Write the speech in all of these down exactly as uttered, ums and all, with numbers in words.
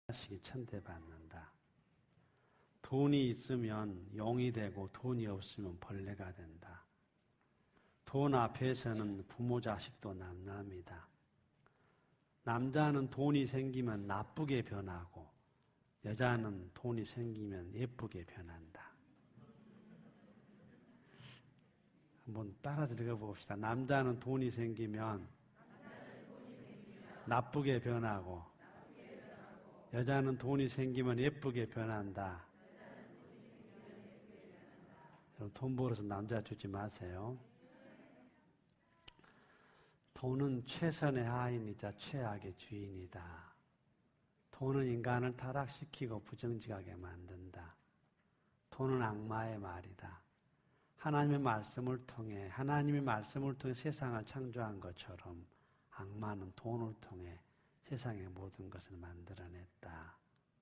자식이 천대받는다. 돈이 있으면 용이 되고 돈이 없으면 벌레가 된다. 돈 앞에서는 부모 자식도 남남이다. 남자는 돈이 생기면 나쁘게 변하고 여자는 돈이 생기면 예쁘게 변한다. 한번 따라 들어가 봅시다. 남자는 돈이 생기면 나쁘게 변하고 여자는 돈이 생기면 예쁘게 변한다. 여러분, 돈 벌어서 남자 주지 마세요. 돈은 최선의 하인이자 최악의 주인이다. 돈은 인간을 타락시키고 부정직하게 만든다. 돈은 악마의 말이다. 하나님의 말씀을 통해 하나님의 말씀을 통해 세상을 창조한 것처럼 악마는 돈을 통해 세상의 모든 것을 만들어냈다.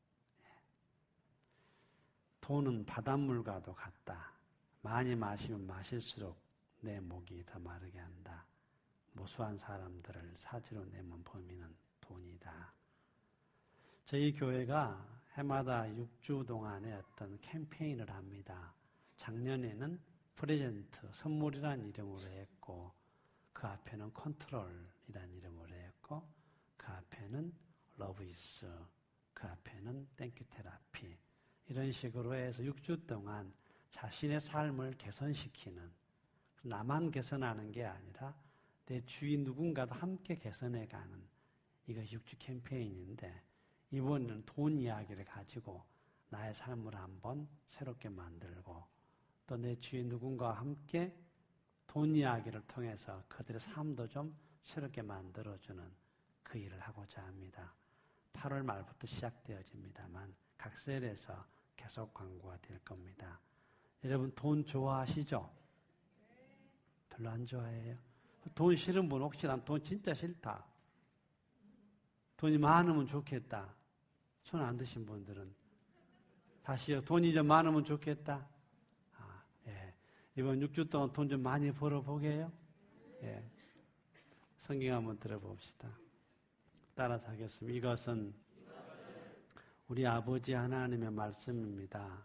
돈은 바닷물과도 같다. 많이 마시면 마실수록 내 목이 더 마르게 한다. 무수한 사람들을 사지로 내는 범인은 돈이다. 저희 교회가 해마다 육 주 동안에 어떤 캠페인을 합니다. 작년에는 프레젠트, 선물이라는 이름으로 했고 그 앞에는 컨트롤이라는 이름으로 했고 그 앞에는 러브 이스, 그 앞에는 땡큐 테라피 이런 식으로 해서 육 주 동안 자신의 삶을 개선시키는, 나만 개선하는 게 아니라 내 주위 누군가도 함께 개선해가는 이것이 육 주 캠페인인데 이번에는 돈 이야기를 가지고 나의 삶을 한번 새롭게 만들고 또 내 주위 누군가와 함께 돈 이야기를 통해서 그들의 삶도 좀 새롭게 만들어주는 그 일을 하고자 합니다. 팔월 말부터 시작되어집니다만 각셀에서 계속 광고가 될 겁니다. 여러분 돈 좋아하시죠? 별로 안 좋아해요? 돈 싫은 분 혹시 난 돈 진짜 싫다. 돈이 많으면 좋겠다. 손 안 드신 분들은 다시요. 돈이 좀 많으면 좋겠다. 아, 예. 이번 육 주 동안 돈 좀 많이 벌어보게요. 예. 성경 한번 들어봅시다. 따라서 하겠습니다. 이것은 우리 아버지 하나님의 말씀입니다.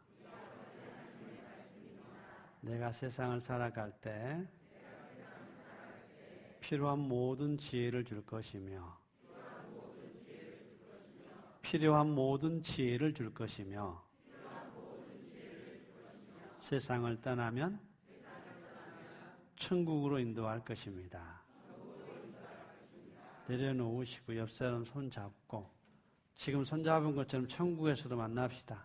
내가 세상을 살아갈 때 필요한 모든 지혜를 줄 것이며 필요한 모든 지혜를 줄 것이며 세상을 떠나면 천국으로 인도할 것입니다. 내려놓으시고 옆 사람 손 잡고 지금 손 잡은 것처럼 천국에서도 만납시다.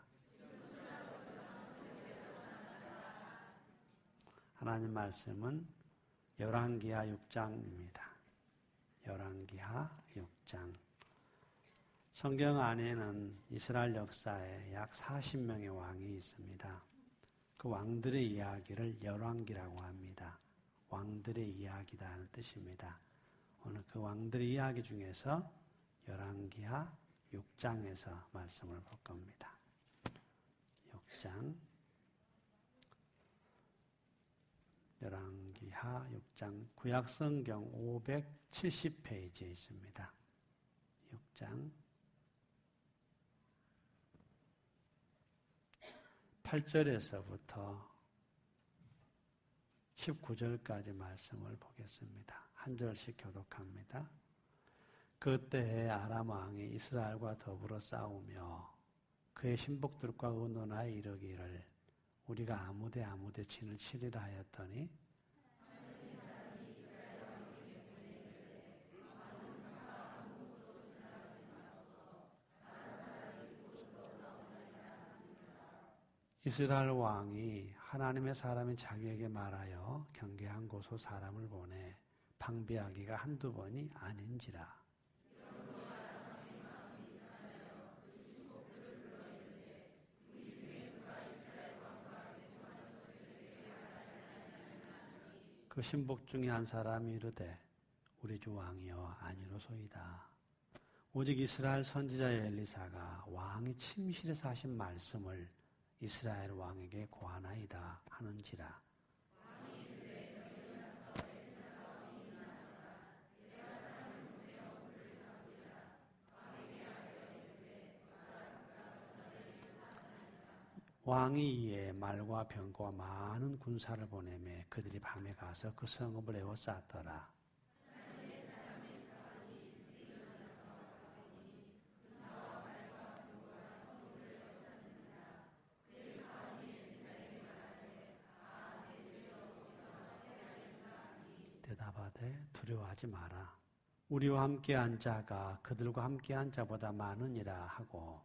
하나님 말씀은 열왕기하 육 장입니다. 열왕기하 육 장. 성경 안에는 이스라엘 역사에 약 사십 명의 왕이 있습니다. 그 왕들의 이야기를 열왕기라고 합니다. 왕들의 이야기다는 뜻입니다. 오늘 그 왕들의 이야기 중에서 열왕기하 육 장에서 말씀을 볼 겁니다. 육 장 열왕기하 육 장 구약성경 오백칠십 페이지에 있습니다. 육 장 팔 절에서부터 십구 절까지 말씀을 보겠습니다. 한 절씩 교독합니다. 그때에 아람 왕이 이스라엘과 더불어 싸우며 그의 신복들과 의논하여 이르기를 우리가 아무데 아무데 진을 치리라 하였더니 이스라엘 왕이 하나님의 사람이 자기에게 말하여 경계한 곳으로 사람을 보내 방비하기가 한두 번이 아닌지라. 그 신복 중에 한 사람이 이르되 우리 주 왕이여 아니로소이다. 오직 이스라엘 선지자 엘리사가 왕이 침실에서 하신 말씀을 이스라엘 왕에게 고하나이다 하는지라. 왕이 이에 말과 병거와 많은 군사를 보내매 그들이 밤에 가서 그 성읍을 에워쌌더라. 대답하되 두려워하지 마라. 우리와 함께한 자가 그들과 함께한 자보다 많으니라 하고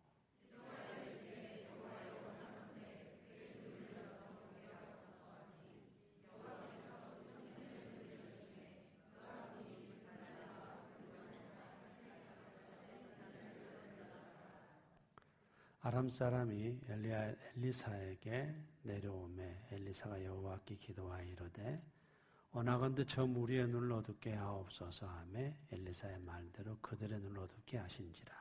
아람 사람이 엘리야, 엘리사에게 내려오매 엘리사가 여호와께 기도하여 이르되 원하건대 저 무리의 눈을 어둡게 하옵소서 하매 엘리사의 말대로 그들의 눈을 어둡게 하신지라.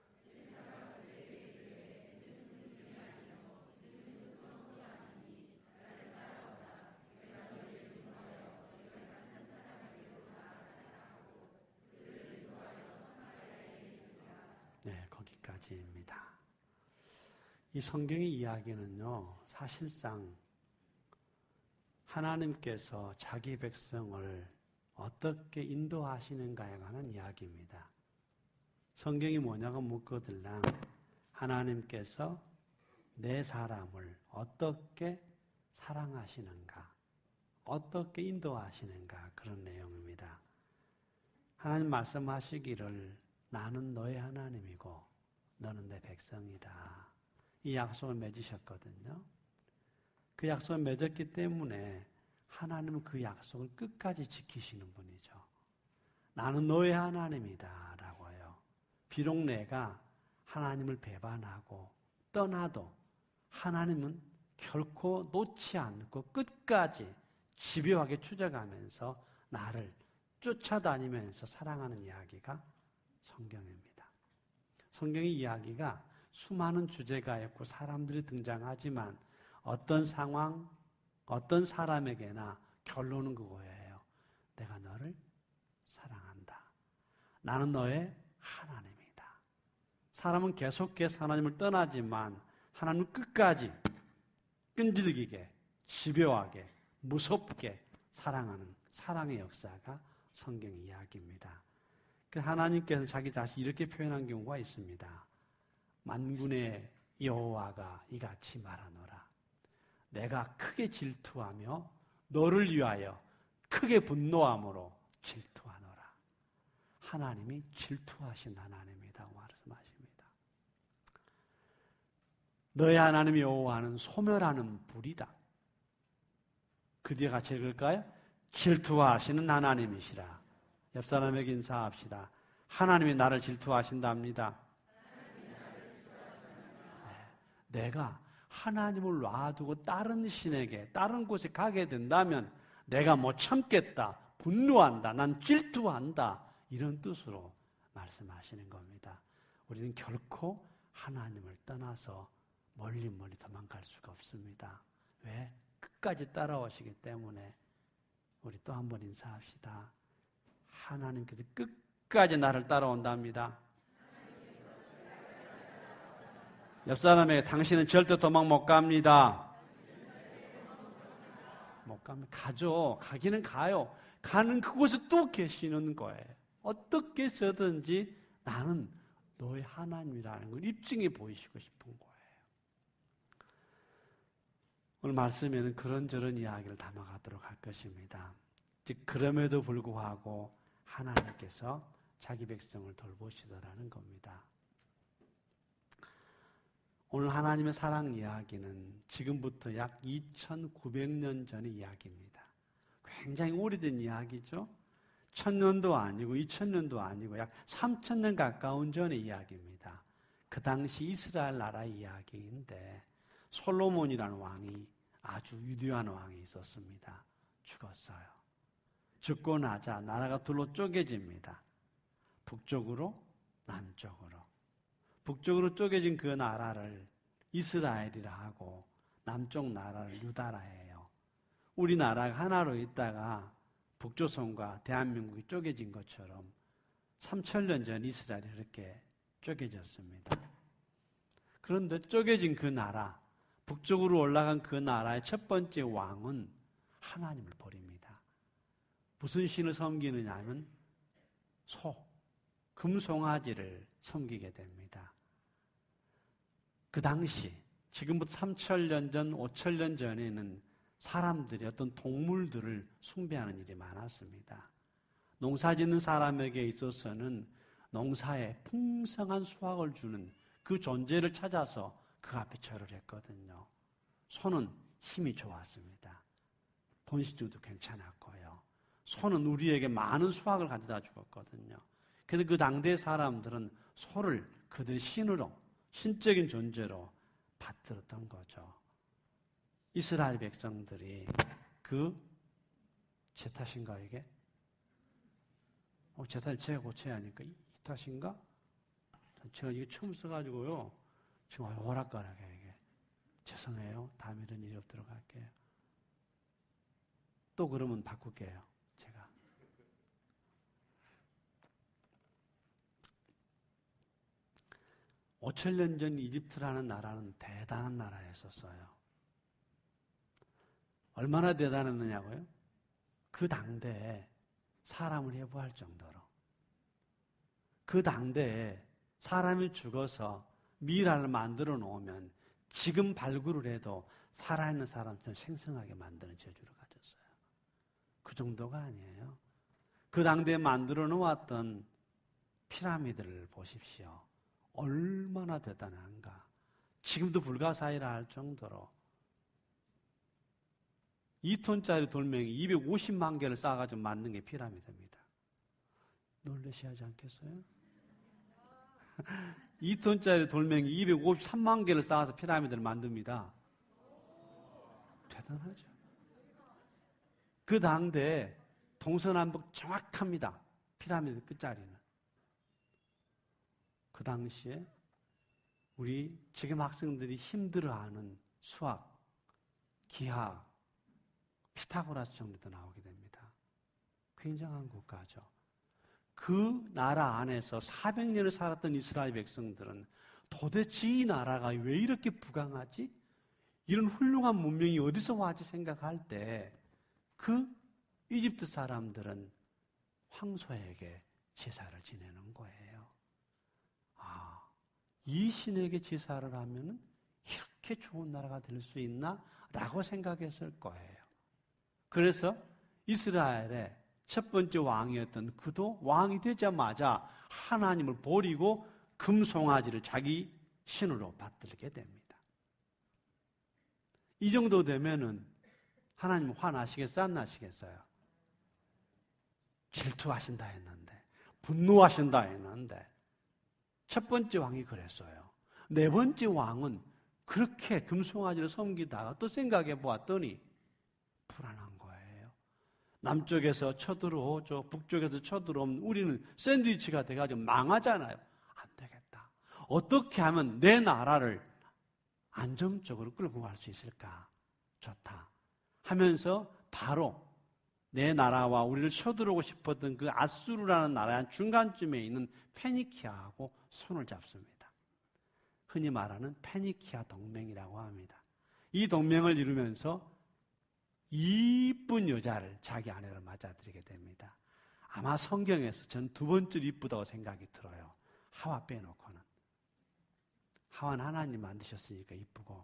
네, 거기까지입니다. 이 성경의 이야기는요, 사실상 하나님께서 자기 백성을 어떻게 인도하시는가에 관한 이야기입니다. 성경이 뭐냐고 묻거들랑 하나님께서 내 사람을 어떻게 사랑하시는가, 어떻게 인도하시는가 그런 내용입니다. 하나님 말씀하시기를 나는 너의 하나님이고 너는 내 백성이다. 이 약속을 맺으셨거든요. 그 약속을 맺었기 때문에 하나님은 그 약속을 끝까지 지키시는 분이죠. 나는 너의 하나님이다 라고요. 비록 내가 하나님을 배반하고 떠나도 하나님은 결코 놓지 않고 끝까지 집요하게 추적하면서 나를 쫓아다니면서 사랑하는 이야기가 성경입니다. 성경의 이야기가 수많은 주제가 있고 사람들이 등장하지만 어떤 상황, 어떤 사람에게나 결론은 그거예요. 내가 너를 사랑한다. 나는 너의 하나님이다. 사람은 계속해서 하나님을 떠나지만 하나님은 끝까지 끈질기게, 집요하게, 무섭게 사랑하는 사랑의 역사가 성경 이야기입니다. 하나님께서는 자기 자신 이렇게 표현한 경우가 있습니다. 만군의 여호와가 이같이 말하노라. 내가 크게 질투하며 너를 위하여 크게 분노함으로 질투하노라. 하나님이 질투하신 하나님이라고 말씀하십니다. 너의 하나님 여호와는 소멸하는 불이다. 그 뒤에 같이 읽을까요? 질투하시는 하나님이시라. 옆 사람에게 인사합시다. 하나님이 나를 질투하신답니다. 네, 내가 하나님을 놔두고 다른 신에게 다른 곳에 가게 된다면 내가 못 참겠다, 분노한다, 난 질투한다 이런 뜻으로 말씀하시는 겁니다. 우리는 결코 하나님을 떠나서 멀리 멀리 도망갈 수가 없습니다. 왜? 끝까지 따라오시기 때문에. 우리 또 한 번 인사합시다. 하나님께서 끝까지 나를 따라온답니다. 옆 사람에게 당신은 절대 도망 못 갑니다. 못 가면 가죠. 가기는 가요. 가는 그곳에 또 계시는 거예요. 어떻게 해서든지 나는 너의 하나님이라는 걸 입증해 보이시고 싶은 거예요. 오늘 말씀에는 그런저런 이야기를 담아가도록 할 것입니다. 즉 그럼에도 불구하고 하나님께서 자기 백성을 돌보시더라는 겁니다. 오늘 하나님의 사랑 이야기는 지금부터 약 이천구백 년 전의 이야기입니다. 굉장히 오래된 이야기죠. 천년도 아니고 이천 년도 아니고 약 삼천 년 가까운 전의 이야기입니다. 그 당시 이스라엘 나라의 이야기인데 솔로몬이라는 왕이 아주 위대한 왕이 있었습니다. 죽었어요. 죽고 나자 나라가 둘로 쪼개집니다. 북쪽으로, 남쪽으로. 북쪽으로 쪼개진 그 나라를 이스라엘이라 하고 남쪽 나라를 유다라 해요. 우리나라가 하나로 있다가 북조선과 대한민국이 쪼개진 것처럼 삼천 년 전 이스라엘이 그렇게 쪼개졌습니다. 그런데 쪼개진 그 나라, 북쪽으로 올라간 그 나라의 첫 번째 왕은 하나님을 버립니다. 무슨 신을 섬기느냐 하면 소, 금송아지를 섬기게 됩니다. 그 당시 지금부터 삼천 년 전, 오천 년 전에는 사람들이 어떤 동물들을 숭배하는 일이 많았습니다. 농사 짓는 사람에게 있어서는 농사에 풍성한 수확을 주는 그 존재를 찾아서 그 앞에 절을 했거든요. 소는 힘이 좋았습니다. 번식도 괜찮았고요. 소는 우리에게 많은 수확을 가져다 주었거든요. 그래서 그 당대 사람들은 소를 그들의 신으로, 신적인 존재로 받들었던 거죠. 이스라엘 백성들이 그 제 탓인가 이게? 어, 제 탓 제가 고쳐야 하니까 이 탓인가? 제가 이게 처음 써가지고요. 지금 오락가락해 이게. 죄송해요. 다음에 이런 일이 없도록 할게요. 또 그러면 바꿀게요. 제가. 오천 년 전 이집트라는 나라는 대단한 나라였었어요. 얼마나 대단했느냐고요? 그 당대에 사람을 해부할 정도로. 그 당대에 사람이 죽어서 미라를 만들어 놓으면 지금 발굴을 해도 살아있는 사람처럼 생생하게 만드는 재주를 가졌어요. 그 정도가 아니에요. 그 당대에 만들어 놓았던 피라미드를 보십시오. 얼마나 대단한가. 지금도 불가사의라 할 정도로 이 톤짜리 돌멩이 이백오십만 개를 쌓아가지고 만든 게 피라미드입니다. 놀라셔야 하지 않겠어요? 이 톤짜리 돌멩이 이백오십삼만 개를 쌓아서 피라미드를 만듭니다. 대단하죠. 그 당대에 동서남북 정확합니다. 피라미드 끝자리는. 그 당시에 우리 지금 학생들이 힘들어하는 수학, 기하, 피타고라스 정도도 나오게 됩니다. 굉장한 국가죠. 그 나라 안에서 사백 년을 살았던 이스라엘 백성들은 도대체 이 나라가 왜 이렇게 부강하지? 이런 훌륭한 문명이 어디서 왔지 생각할 때 그 이집트 사람들은 황소에게 제사를 지내는 거예요. 아, 이 신에게 제사를 하면 이렇게 좋은 나라가 될 수 있나? 라고 생각했을 거예요. 그래서 이스라엘의 첫 번째 왕이었던 그도 왕이 되자마자 하나님을 버리고 금송아지를 자기 신으로 받들게 됩니다. 이 정도 되면은 하나님 화나시겠어요? 안 나시겠어요? 질투하신다 했는데, 분노하신다 했는데, 첫 번째 왕이 그랬어요. 네 번째 왕은 그렇게 금송아지를 섬기다가 또 생각해 보았더니 불안한 거예요. 남쪽에서 쳐들어오죠. 북쪽에서 쳐들어오면 우리는 샌드위치가 돼가지고 망하잖아요. 안 되겠다. 어떻게 하면 내 나라를 안정적으로 끌고 갈 수 있을까? 좋다. 하면서 바로 내 나라와 우리를 쳐들어오고 싶었던 그 아수르라는 나라의 중간쯤에 있는 페니키아하고 손을 잡습니다. 흔히 말하는 페니키아 동맹이라고 합니다. 이 동맹을 이루면서 이쁜 여자를 자기 아내로 맞아들이게 됩니다. 아마 성경에서 전 두 번째로 이쁘다고 생각이 들어요. 하와 빼놓고는. 하와는 하나님 만드셨으니까 이쁘고,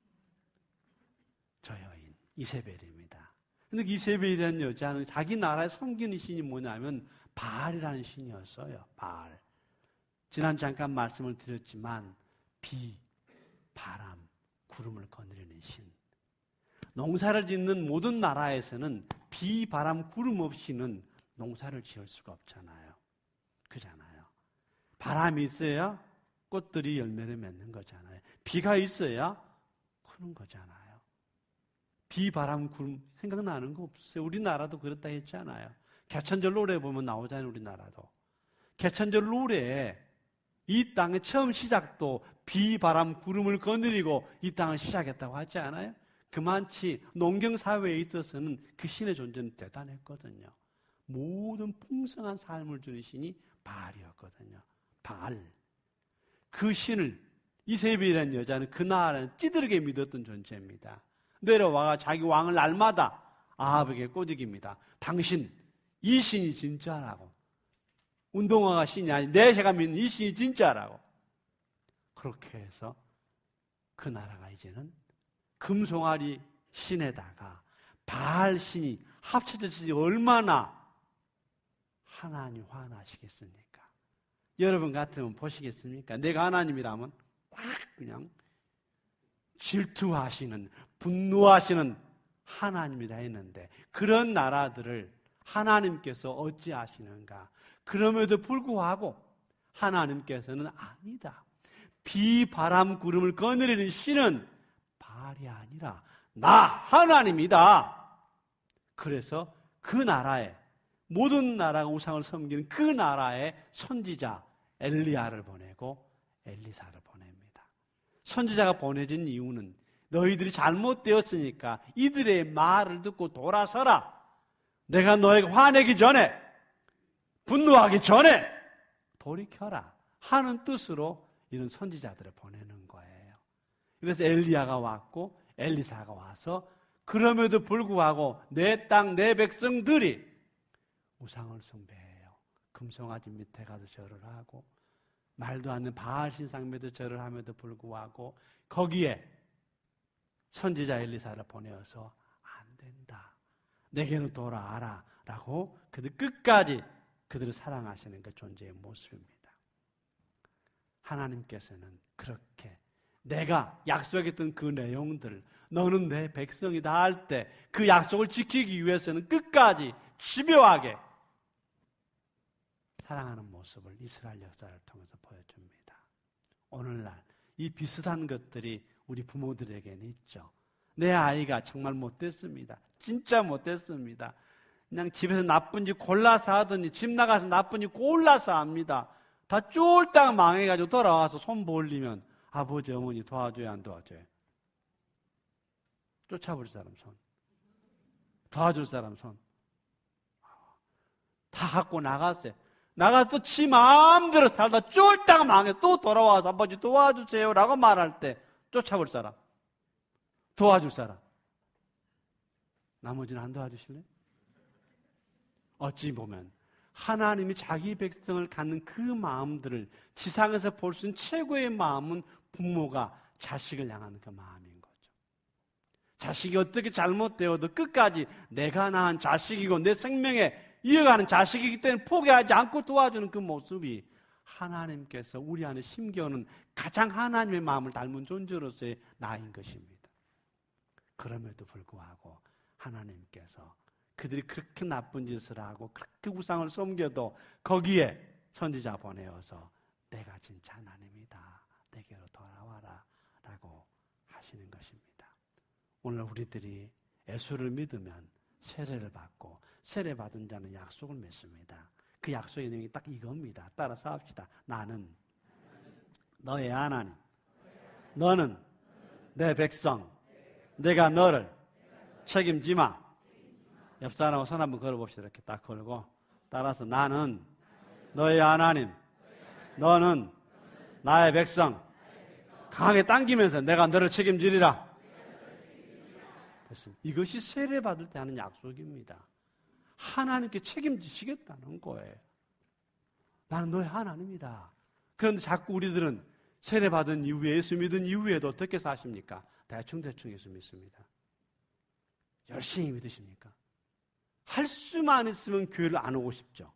저 여인 이세벨입니다. 근데 이세벨이라는 여자는 자기 나라에 섬기는 신이 뭐냐면 바알이라는 신이었어요. 바알. 지난 잠깐 말씀을 드렸지만 비, 바람, 구름을 거느리는 신. 농사를 짓는 모든 나라에서는 비, 바람, 구름 없이는 농사를 지을 수가 없잖아요. 그잖아요. 바람이 있어야 꽃들이 열매를 맺는 거잖아요. 비가 있어야 크는 거잖아요. 비, 바람, 구름 생각나는 거 없어요. 우리나라도 그렇다 했잖아요. 개천절 노래 보면 나오잖아요. 우리나라도. 개천절 노래에 이 땅의 처음 시작도 비, 바람, 구름을 거느리고 이 땅을 시작했다고 하지 않아요? 그만치 농경사회에 있어서는 그 신의 존재는 대단했거든요. 모든 풍성한 삶을 주는 신이 바알이었거든요. 바알. 그 신을 이세벨이라는 여자는 그 나라는 찌들게 믿었던 존재입니다. 내려와가 자기 왕을 날마다 아합에게 꼬드깁니다. 당신 이 신이 진짜라고. 운동화가 신이 아니 내 제가 믿는 이 신이 진짜라고. 그렇게 해서 그 나라가 이제는 금송아리 신에다가 바알 신이 합쳐졌으니 얼마나 하나님 화나시겠습니까? 여러분 같으면 보시겠습니까? 내가 하나님이라면 꽉 그냥 질투하시는, 분노하시는 하나님이라 했는데 그런 나라들을 하나님께서 어찌하시는가? 그럼에도 불구하고 하나님께서는 아니다. 비, 바람, 구름을 거느리는 신은 바알이 아니라 나 하나님이다. 그래서 그 나라에 모든 나라가 우상을 섬기는 그 나라에 선지자 엘리야를 보내고 엘리사를 보냅니다. 선지자가 보내진 이유는 너희들이 잘못되었으니까 이들의 말을 듣고 돌아서라. 내가 너에게 화내기 전에, 분노하기 전에 돌이켜라 하는 뜻으로 이런 선지자들을 보내는 거예요. 그래서 엘리야가 왔고 엘리사가 와서 그럼에도 불구하고 내 땅, 내 백성들이 우상을 숭배해요. 금송아지 밑에 가서 절을 하고 말도 안 되는 바알 신상 밑에 절을 함에도 불구하고 거기에 선지자 엘리사를 보내어서 안 된다. 내게는 돌아와라 라고 그들 끝까지 그들을 사랑하시는 그 존재의 모습입니다. 하나님께서는 그렇게 내가 약속했던 그 내용들 너는 내 백성이다 할 때 그 약속을 지키기 위해서는 끝까지 집요하게 사랑하는 모습을 이스라엘 역사를 통해서 보여줍니다. 오늘날 이 비슷한 것들이 우리 부모들에게는 있죠. 내 아이가 정말 못됐습니다. 진짜 못됐습니다. 그냥 집에서 나쁜 짓 골라서 하더니 집 나가서 나쁜 짓 골라서 합니다. 다 쫄딱 망해가지고 돌아와서 손 벌리면 아버지, 어머니 도와줘야 안 도와줘요? 쫓아볼 사람 손. 도와줄 사람 손. 다 갖고 나갔어요. 나가서 또 지 마음대로 살다 쫄딱 망해 또 돌아와서 아버지 도와주세요 라고 말할 때 쫓아볼 사람. 도와줄 사람. 나머지는 안 도와주실래요? 어찌 보면 하나님이 자기 백성을 갖는 그 마음들을 지상에서 볼 수 있는 최고의 마음은 부모가 자식을 향하는 그 마음인 거죠. 자식이 어떻게 잘못되어도 끝까지 내가 낳은 자식이고 내 생명에 이어가는 자식이기 때문에 포기하지 않고 도와주는 그 모습이 하나님께서 우리 안에 심겨오는 가장 하나님의 마음을 닮은 존재로서의 나인 것입니다. 그럼에도 불구하고 하나님께서 그들이 그렇게 나쁜 짓을 하고 그렇게 우상을 섬겨도 거기에 선지자 보내어서 내가 진짜 하나님이다. 내게로 돌아와라 라고 하시는 것입니다. 오늘 우리들이 예수를 믿으면 세례를 받고 세례받은 자는 약속을 맺습니다. 그 약속의 내용이 딱 이겁니다. 따라서 합시다. 나는 너의 하나님, 너는 내 백성, 내가 너를 책임지마. 옆 사람하고 손 한번 걸어봅시다. 이렇게 딱 걸고 따라서 나는 너의 하나님, 너는 나의 백성. 강하게 당기면서 내가 너를 책임지리라. 됐습니다. 이것이 세례받을 때 하는 약속입니다. 하나님께 책임지시겠다는 거예요. 나는 너의 하나님이다. 그런데 자꾸 우리들은 세례받은 이후에 예수 믿은 이후에도 어떻게 사십니까? 대충대충 예수 믿습니다. 열심히 믿으십니까? 할 수만 있으면 교회를 안 오고 싶죠.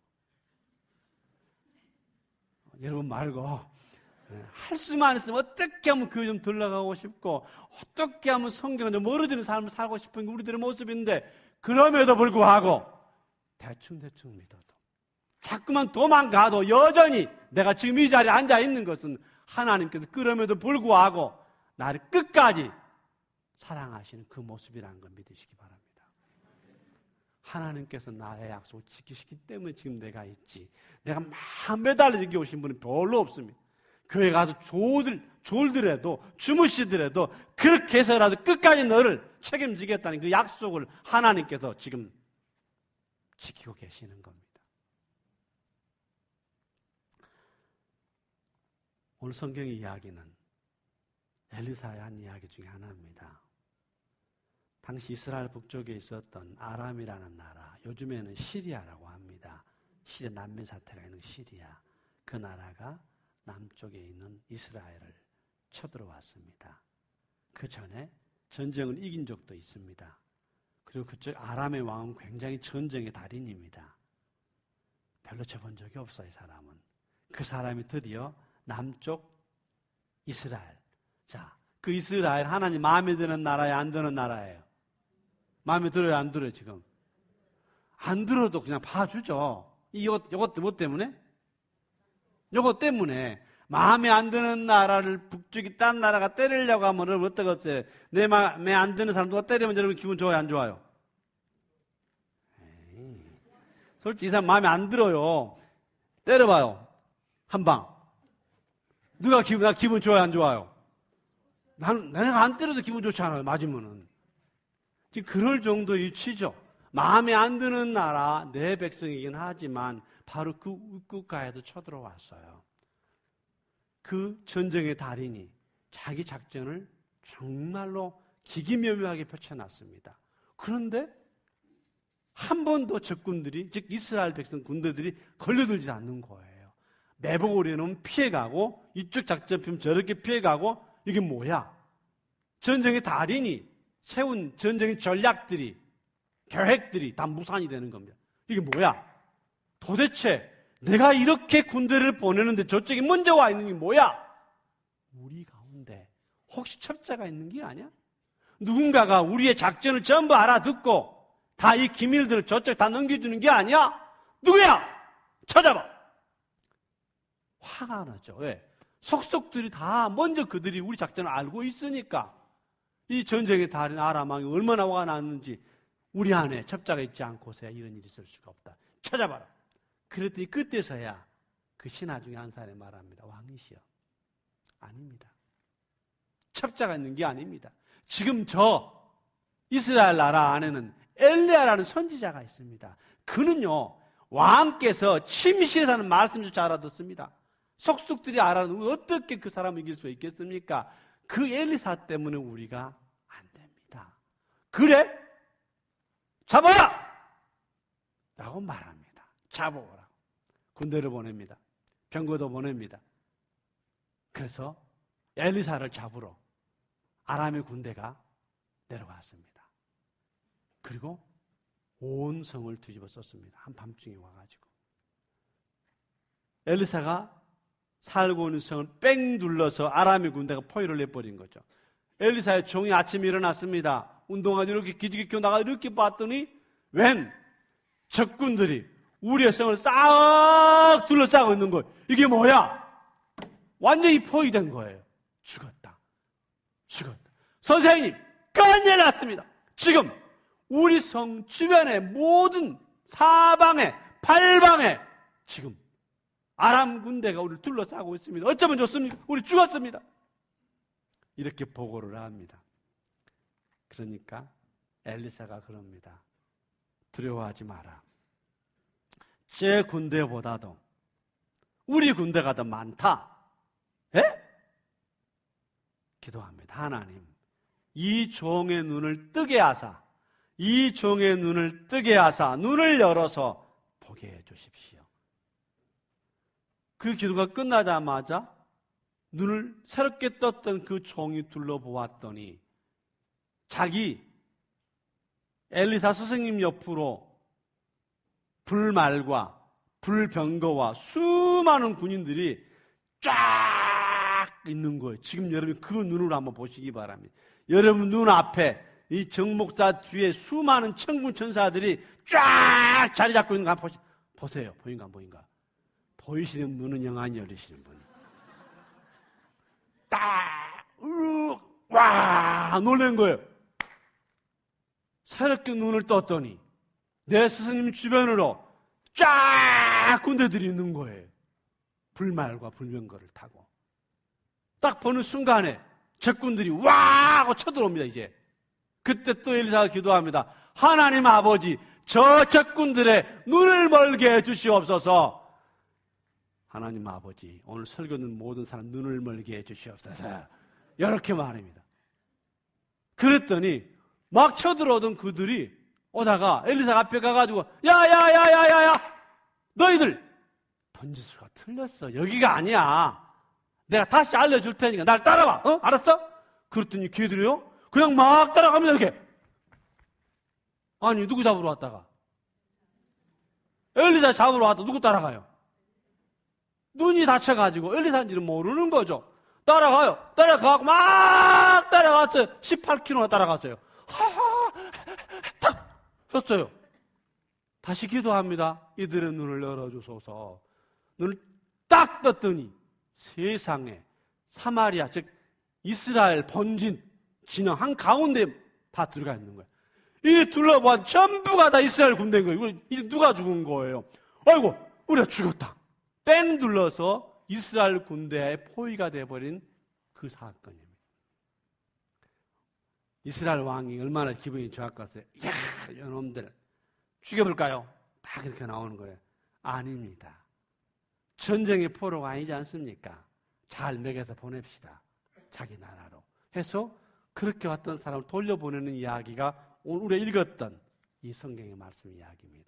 여러분 말고 할 수만 있으면 어떻게 하면 교회 좀 들러가고 싶고 어떻게 하면 성경을 좀 멀어지는 삶을 살고 싶은 게 우리들의 모습인데 그럼에도 불구하고 대충대충 믿어도 자꾸만 도망가도 여전히 내가 지금 이 자리에 앉아있는 것은 하나님께서 그럼에도 불구하고 나를 끝까지 사랑하시는 그 모습이라는 걸 믿으시기 바랍니다. 하나님께서 나의 약속을 지키시기 때문에 지금 내가 있지. 내가 막 매달려 여기 오신 분은 별로 없습니다. 교회 가서 졸들, 졸더라도 주무시더라도 그렇게 해서라도 끝까지 너를 책임지겠다는 그 약속을 하나님께서 지금 지키고 계시는 겁니다. 오늘 성경의 이야기는 엘리사의 한 이야기 중에 하나입니다. 당시 이스라엘 북쪽에 있었던 아람이라는 나라, 요즘에는 시리아라고 합니다. 시리아 난민 사태가 있는 시리아, 그 나라가 남쪽에 있는 이스라엘을 쳐들어왔습니다. 그 전에 전쟁을 이긴 적도 있습니다. 그리고 그쪽 아람의 왕은 굉장히 전쟁의 달인입니다. 별로 쳐본 적이 없어요, 이 사람은. 그 사람이 드디어 남쪽 이스라엘. 자, 그 이스라엘 하나님 마음에 드는 나라예요, 안 드는 나라예요? 마음에 들어요, 안 들어요, 지금? 안 들어도 그냥 봐주죠. 이것, 이것 뭐 때문에? 이것 때문에. 마음에 안 드는 나라를 북쪽이 딴 나라가 때리려고 하면 어떡하겠어요? 내 마음에 안 드는 사람 누가 때리면 여러분 기분 좋아요, 안 좋아요? 에이, 솔직히 이 사람 마음에 안 들어요. 때려봐요. 한 방. 누가 기분, 나 기분 좋아요, 안 좋아요? 난, 내가 안 때려도 기분 좋지 않아요, 맞으면은. 지금 그럴 정도의 위치죠. 마음에 안 드는 나라, 내 백성이긴 하지만 바로 그 국가에도 쳐들어왔어요. 그 전쟁의 달인이 자기 작전을 정말로 기기묘묘하게 펼쳐놨습니다. 그런데 한 번도 적군들이, 즉 이스라엘 백성 군대들이 걸려들지 않는 거예요. 매복 오려는 피해가고 이쪽 작전 피면 저렇게 피해가고 이게 뭐야? 전쟁의 달인이 세운 전쟁의 전략들이, 계획들이 다 무산이 되는 겁니다. 이게 뭐야? 도대체 내가 이렇게 군대를 보내는데 저쪽이 먼저 와 있는 게 뭐야? 우리 가운데 혹시 첩자가 있는 게 아니야? 누군가가 우리의 작전을 전부 알아듣고 다 이 기밀들을 저쪽 다 넘겨주는 게 아니야? 누구야? 찾아봐. 화가 나죠. 왜? 속속들이 다 먼저 그들이 우리 작전을 알고 있으니까 이 전쟁의 달인 아람 왕이 얼마나 화가 났는지 우리 안에 첩자가 있지 않고서야 이런 일이 있을 수가 없다. 찾아봐라. 그랬더니 그때서야 그 신하 중에 한 사람이 말합니다. 왕이시여. 아닙니다. 첩자가 있는 게 아닙니다. 지금 저 이스라엘 나라 안에는 엘리야라는 선지자가 있습니다. 그는요, 왕께서 침시에서는 말씀조차 알아듣습니다. 속속들이 알아듣는 어떻게 그 사람을 이길 수 있겠습니까? 그 엘리사 때문에 우리가 안 됩니다. 그래? 잡아라! 라고 말합니다. 잡아오라. 군대를 보냅니다. 병거도 보냅니다. 그래서 엘리사를 잡으러 아람의 군대가 내려갔습니다. 그리고 온 성을 뒤집어 썼습니다. 한밤중에 와가지고. 엘리사가 살고 있는 성을 뺑 둘러서 아람의 군대가 포위를 내버린 거죠. 엘리사의 종이 아침에 일어났습니다. 운동화를 이렇게 기지개 껴 나가 이렇게 봤더니 웬 적군들이 우리의 성을 싹 둘러싸고 있는 거예요. 이게 뭐야? 완전히 포위된 거예요. 죽었다. 죽었다. 선생님, 큰일 났습니다. 지금 우리 성 주변의 모든 사방에, 팔방에 지금 아람 군대가 우리를 둘러싸고 있습니다. 어쩌면 좋습니까? 우리 죽었습니다. 이렇게 보고를 합니다. 그러니까 엘리사가 그럽니다. 두려워하지 마라. 제 군대보다도 우리 군대가 더 많다. 에? 기도합니다. 하나님, 이 종의 눈을 뜨게 하사, 이 종의 눈을 뜨게 하사 눈을 열어서 보게 해 주십시오. 그 기도가 끝나자마자 눈을 새롭게 떴던 그 종이 둘러보았더니 자기 엘리사 스승님 옆으로 불말과 불병거와 수많은 군인들이 쫙 있는 거예요. 지금 여러분 그 눈으로 한번 보시기 바랍니다. 여러분 눈 앞에 이 정목사 뒤에 수많은 천군 천사들이 쫙 자리 잡고 있는 거 한번 보시, 보세요. 보인가 안 보인가? 보이시는 분은 영안이 열리시는 분. 딱, 으, 와, 놀란 거예요. 새롭게 눈을 떴더니 내 스승님 주변으로 쫙 군대들이 있는 거예요. 불말과 불병거를 타고. 딱 보는 순간에 적군들이 와 하고 쳐들어옵니다. 이제 그때 또 엘리사가 기도합니다. 하나님 아버지, 저 적군들의 눈을 멀게 해주시옵소서. 하나님 아버지, 오늘 설교 듣는 모든 사람 눈을 멀게 해주시옵소서. 이렇게 말합니다. 그랬더니 막 쳐들어오던 그들이 오다가 엘리사 앞에 가가지고 야야야야야야 너희들 번지수가 틀렸어. 여기가 아니야. 내가 다시 알려줄 테니까 날 따라와. 어? 알았어? 그랬더니 걔들이요 그냥 막 따라가면서 이렇게 아니 누구 잡으러 왔다가 엘리사 잡으러 왔다 누구 따라가요? 눈이 다쳐가지고 엘리사인지는 모르는 거죠. 따라가요. 따라가고 막 따라갔어요. 십팔 킬로미터나 따라갔어요. 하하 탁 섰어요. 다시 기도합니다. 이들의 눈을 열어주소서. 눈을 딱 떴더니 세상에 사마리아 즉 이스라엘 본진 진영 한가운데 다 들어가 있는 거예요. 이 둘러본 전부가 다 이스라엘 군대인 거예요. 이제 누가 죽은 거예요? 아이고 우리가 죽었다. 뺑 둘러서 이스라엘 군대의 포위가 되어버린 그 사건입니다. 이스라엘 왕이 얼마나 기분이 좋았겠어요. 이야 이놈들 죽여볼까요? 다 그렇게 나오는 거예요. 아닙니다. 전쟁의 포로가 아니지 않습니까? 잘 먹여서 보냅시다. 자기 나라로 해서 그렇게 왔던 사람을 돌려보내는 이야기가 오늘 우리가 읽었던 이 성경의 말씀 이야기입니다.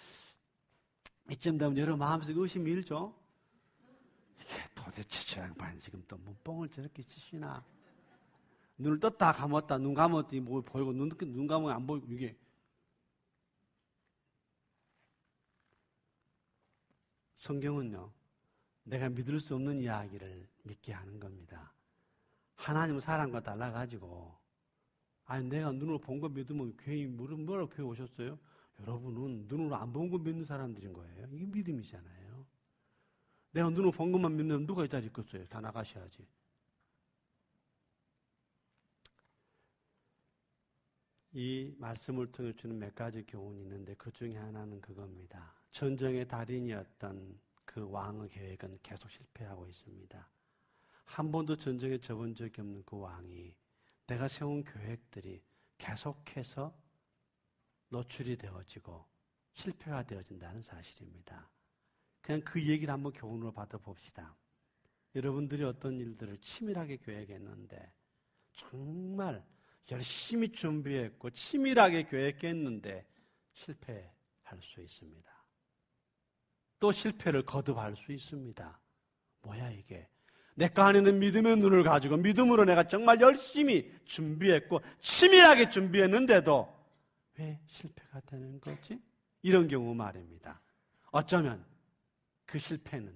이쯤 되면 여러분 마음속에 의심이 일죠? 이게 도대체 저 양반 지금 또 문뽕을 저렇게 치시나? 눈을 떴다 감았다 눈 감았더니 뭐 보이고 눈, 눈 감으면 안 보이고 이게 성경은요 내가 믿을 수 없는 이야기를 믿게 하는 겁니다. 하나님은 사람과 달라가지고 아니 내가 눈으로 본 거 믿으면 교회 뭐라고 교회 오셨어요? 여러분은 눈으로 안 본 거 믿는 사람들인 거예요. 이게 믿음이잖아요. 내가 눈으로 본 것만 믿는 누가 이 자리에 있겠어요? 다 나가셔야지. 이 말씀을 통해 주는 몇 가지 교훈이 있는데 그 중에 하나는 그겁니다. 전쟁의 달인이었던 그 왕의 계획은 계속 실패하고 있습니다. 한 번도 전쟁에 접은 적이 없는 그 왕이 내가 세운 계획들이 계속해서 노출이 되어지고 실패가 되어진다는 사실입니다. 그냥 그 얘기를 한번 교훈으로 받아봅시다. 여러분들이 어떤 일들을 치밀하게 계획했는데 정말 열심히 준비했고 치밀하게 계획했는데 실패할 수 있습니다. 또 실패를 거듭할 수 있습니다. 뭐야 이게? 내가 안에는 믿음의 눈을 가지고 믿음으로 내가 정말 열심히 준비했고 치밀하게 준비했는데도 왜 실패가 되는 거지? 이런 경우 말입니다. 어쩌면 그 실패는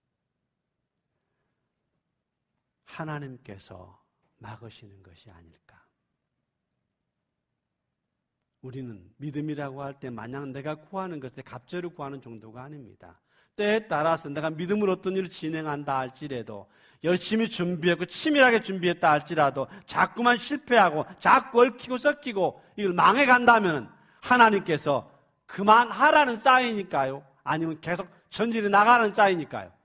하나님께서 막으시는 것이 아닐까. 우리는 믿음이라고 할 때 마냥 내가 구하는 것을 갑절을 구하는 정도가 아닙니다. 때에 따라서 내가 믿음으로 어떤 일을 진행한다 할지라도 열심히 준비했고 치밀하게 준비했다 할지라도 자꾸만 실패하고 자꾸 얽히고 섞이고 이걸 망해간다면 하나님께서 그만하라는 사인일까요? 아니면 계속 전진해 나가는 사인일까요?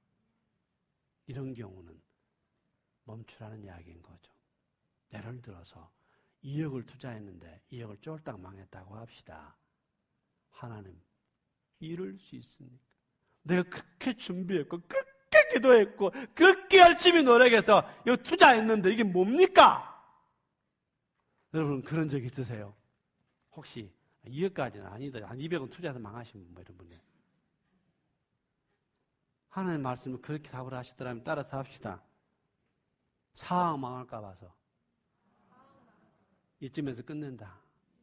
이런 경우는 멈추라는 이야기인 거죠. 예를 들어서 이억을 투자했는데 이억을 쫄딱 망했다고 합시다. 하나님, 이럴 수 있습니까? 내가 그렇게 준비했고 그렇게 기도했고 그렇게 열심히 노력해서 이거 투자했는데 이게 뭡니까? 여러분 그런 적 있으세요? 혹시 이억까지는 아니다. 한 이백원 투자해서 망하신 분, 뭐 이런 분들. 하나님 말씀을 그렇게 답을 하시더라면 따라서 합시다. 사억 망할까 봐서. 이쯤에서 끝낸다.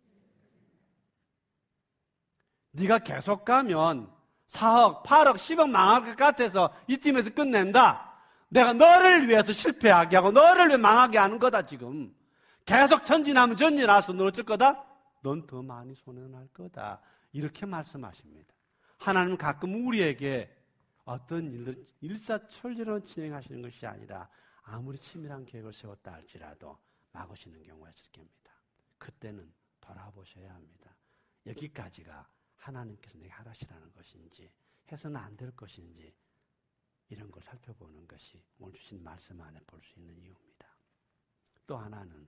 네가 계속 가면 사억, 팔억, 십억 망할 것 같아서 이쯤에서 끝낸다. 내가 너를 위해서 실패하게 하고 너를 위해 망하게 하는 거다 지금. 계속 전진하면 전진할수 넌 어쩔 거다? 넌 더 많이 손해날 거다. 이렇게 말씀하십니다. 하나님은 가끔 우리에게 어떤 일들 일사천리로 진행하시는 것이 아니라 아무리 치밀한 계획을 세웠다 할지라도 막으시는 경우가 있을 겁니다. 그때는 돌아보셔야 합니다. 여기까지가 하나님께서 내게 하라시라는 것인지 해서는 안 될 것인지 이런 걸 살펴보는 것이 오늘 주신 말씀 안에 볼 수 있는 이유입니다. 또 하나는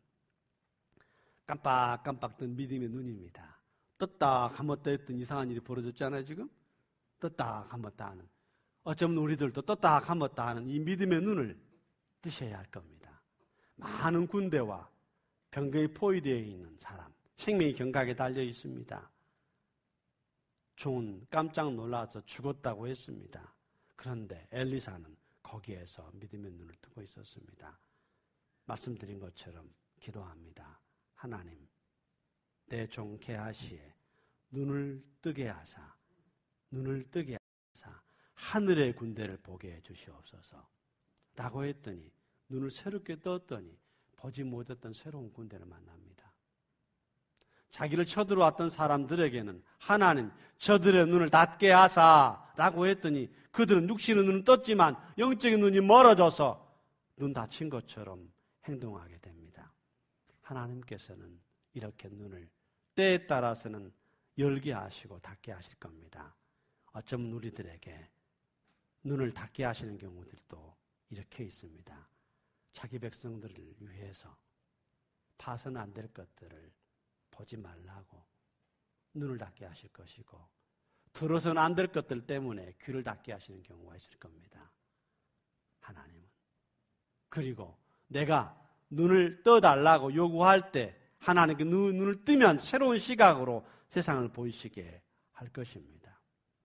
깜빡깜빡 뜬 믿음의 눈입니다. 떴다 감았다 했던 이상한 일이 벌어졌잖아요 지금. 떴다 감았다 하는 어쩌면 우리들도 떴다 감았다 하는 이 믿음의 눈을 뜨셔야 할 겁니다. 많은 군대와 병거에 포위되어 있는 사람, 생명이 경각에 달려 있습니다. 종은 깜짝 놀라서 죽었다고 했습니다. 그런데 엘리사는 거기에서 믿음의 눈을 뜨고 있었습니다. 말씀드린 것처럼 기도합니다. 하나님, 내 종 게하시에 눈을 뜨게 하사, 눈을 뜨게 하사 하늘의 군대를 보게 해주시옵소서 라고 했더니 눈을 새롭게 떴더니 보지 못했던 새로운 군대를 만납니다. 자기를 쳐들어왔던 사람들에게는 하나님, 저들의 눈을 닫게 하사 라고 했더니 그들은 육신의 눈은 떴지만 영적인 눈이 멀어져서 눈 닫힌 것처럼 행동하게 됩니다. 하나님께서는 이렇게 눈을 때에 따라서는 열게 하시고 닫게 하실 겁니다. 어쩌면 우리들에게 눈을 닫게 하시는 경우들도 이렇게 있습니다. 자기 백성들을 위해서 봐서는 안 될 것들을 보지 말라고 눈을 닫게 하실 것이고, 들어서는 안 될 것들 때문에 귀를 닫게 하시는 경우가 있을 겁니다. 하나님은. 그리고 내가 눈을 떠달라고 요구할 때 하나님께 눈, 눈을 뜨면 새로운 시각으로 세상을 보이시게 할 것입니다.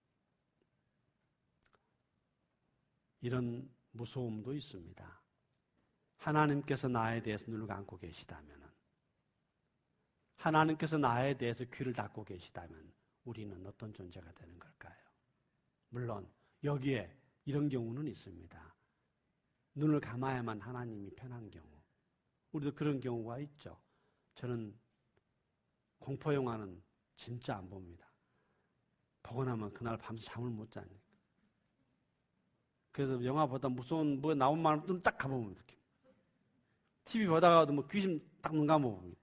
이런 무서움도 있습니다. 하나님께서 나에 대해서 눈을 감고 계시다면, 하나님께서 나에 대해서 귀를 닫고 계시다면 우리는 어떤 존재가 되는 걸까요? 물론 여기에 이런 경우는 있습니다. 눈을 감아야만 하나님이 편한 경우. 우리도 그런 경우가 있죠. 저는 공포영화는 진짜 안 봅니다. 보고 나면 그날 밤새 잠을 못 자니까. 그래서 영화보다 무서운 뭐 나온 말은 눈 딱 감아보면 이렇게. 티비 보다가도 뭐 귀신 딱 눈 감아봅니다.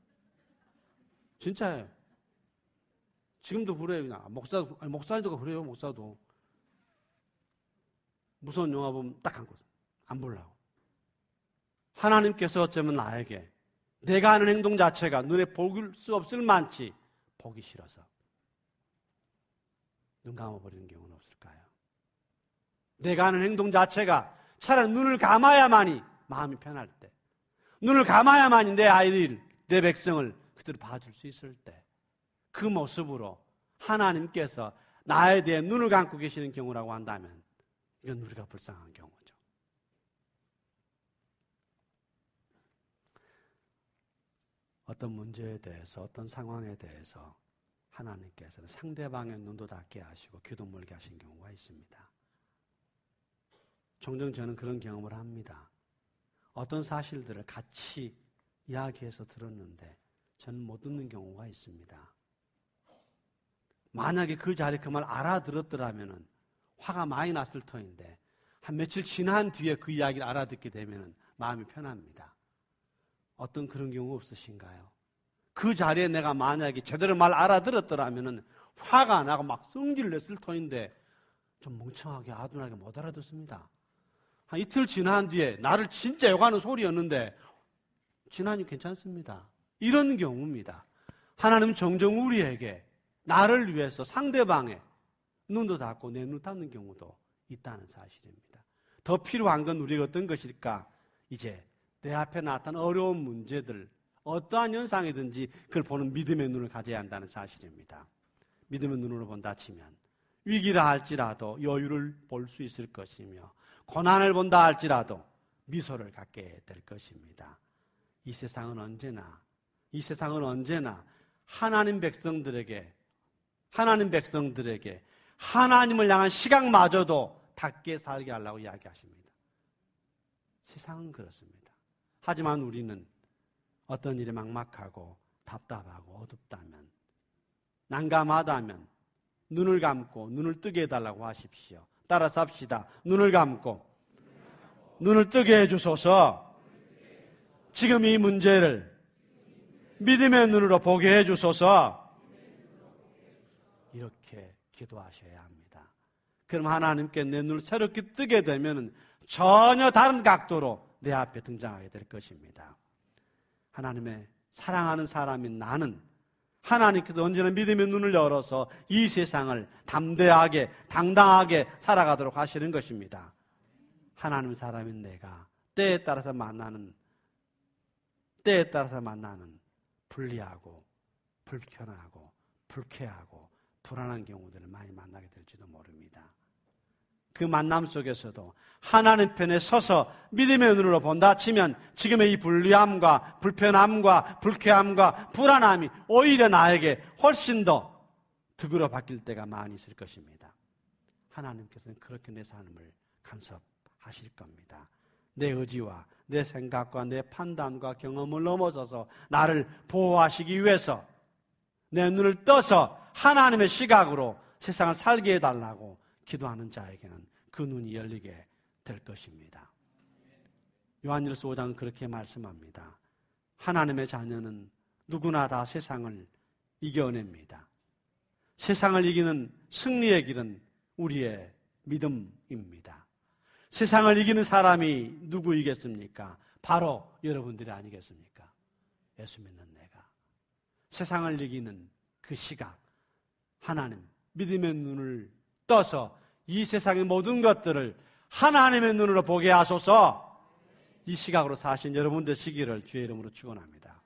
진짜예요. 지금도 그래요. 그냥 목사, 아니, 목사도 그래요. 목사도 무서운 영화 보면 딱 감고 안 보려고. 하나님께서 어쩌면 나에게 내가 하는 행동 자체가 눈에 볼 수 없을 만치 보기 싫어서 눈 감아버리는 경우는 없을까요? 내가 하는 행동 자체가 차라리 눈을 감아야만이 마음이 편할 때, 눈을 감아야만이 내 아이들, 내 백성을 그대로 봐줄 수 있을 때, 그 모습으로 하나님께서 나에 대해 눈을 감고 계시는 경우라고 한다면 이건 우리가 불쌍한 경우죠. 어떤 문제에 대해서, 어떤 상황에 대해서 하나님께서는 상대방의 눈도 닫게 하시고 귀도 멀게 하신 경우가 있습니다. 종종 저는 그런 경험을 합니다. 어떤 사실들을 같이 이야기해서 들었는데 저는 못 듣는 경우가 있습니다. 만약에 그 자리에 그 말 알아들었더라면 화가 많이 났을 터인데 한 며칠 지난 뒤에 그 이야기를 알아듣게 되면 마음이 편합니다. 어떤 그런 경우 없으신가요? 그 자리에 내가 만약에 제대로 말 알아들었더라면 화가 나고 막 성질을 냈을 터인데 좀 멍청하게 아둔하게 못 알아듣습니다. 한 이틀 지난 뒤에 나를 진짜 욕하는 소리였는데 지나니 괜찮습니다. 이런 경우입니다. 하나님은 종종 우리에게 나를 위해서 상대방의 눈도 닫고 내 눈 닫는 경우도 있다는 사실입니다. 더 필요한 건 우리가 어떤 것일까? 이제 내 앞에 나타난 어려운 문제들, 어떠한 현상이든지 그걸 보는 믿음의 눈을 가져야 한다는 사실입니다. 믿음의 눈으로 본다 치면 위기라 할지라도 여유를 볼 수 있을 것이며 고난을 본다 할지라도 미소를 갖게 될 것입니다. 이 세상은 언제나 이 세상은 언제나 하나님 백성들에게 하나님 백성들에게 하나님을 향한 시각마저도 닫게 살게 하려고 이야기하십니다. 세상은 그렇습니다. 하지만 우리는 어떤 일이 막막하고 답답하고 어둡다면, 난감하다면 눈을 감고 눈을 뜨게 해달라고 하십시오. 따라서 합시다. 눈을 감고 눈을 뜨게 해주소서. 지금 이 문제를 믿음의 눈으로 보게 해주소서. 이렇게 기도하셔야 합니다. 그럼 하나님께 내 눈을 새롭게 뜨게 되면 전혀 다른 각도로 내 앞에 등장하게 될 것입니다. 하나님의 사랑하는 사람인 나는 하나님께서 언제나 믿음의 눈을 열어서 이 세상을 담대하게 당당하게 살아가도록 하시는 것입니다. 하나님 사람인 내가 때에 따라서 만나는 때에 따라서 만나는 불리하고 불편하고 불쾌하고 불안한 경우들을 많이 만나게 될지도 모릅니다. 그 만남 속에서도 하나님 편에 서서 믿음의 눈으로 본다 치면 지금의 이 불리함과 불편함과 불쾌함과 불안함이 오히려 나에게 훨씬 더 득으로 바뀔 때가 많이 있을 것입니다. 하나님께서는 그렇게 내 삶을 간섭하실 겁니다. 내 의지와 내 생각과 내 판단과 경험을 넘어서서 나를 보호하시기 위해서 내 눈을 떠서 하나님의 시각으로 세상을 살게 해달라고 기도하는 자에게는 그 눈이 열리게 될 것입니다. 요한일서 오 장은 그렇게 말씀합니다. 하나님의 자녀는 누구나 다 세상을 이겨냅니다. 세상을 이기는 승리의 길은 우리의 믿음입니다. 세상을 이기는 사람이 누구이겠습니까? 바로 여러분들이 아니겠습니까? 예수 믿는 내가. 세상을 이기는 그 시각, 하나님, 믿음의 눈을 떠서 이 세상의 모든 것들을 하나님의 눈으로 보게 하소서. 이 시각으로 사신 여러분 되시기를 주의 이름으로 축원합니다.